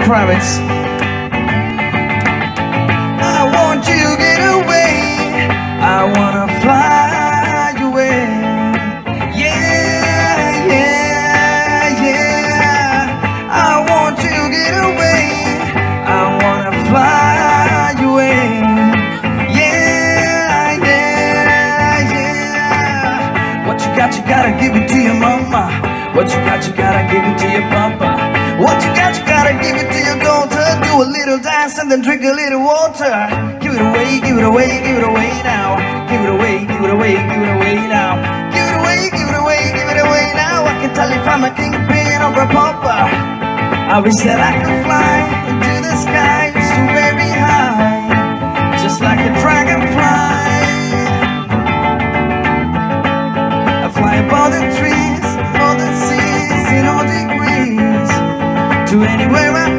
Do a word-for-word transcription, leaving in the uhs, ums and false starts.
Kravitz. I want you to get away, I wanna fly away. Yeah, yeah, yeah. I want you to get away, I wanna fly away. Yeah, yeah, yeah. What you got, you gotta give it to your mama. What you got, you gotta give it to your papa. What you got, you gotta give it to your daughter. Do a little dance and then drink a little water. Give it away, give it away, give it away now. Give it away, give it away, give it away now. Give it away, give it away, give it away now. I can tell if I'm a kingpin or a pauper. I wish that I could fly into the sky so very high, just like a dragonfly. I fly above the trees, above the seas, in all degrees, to anywhere I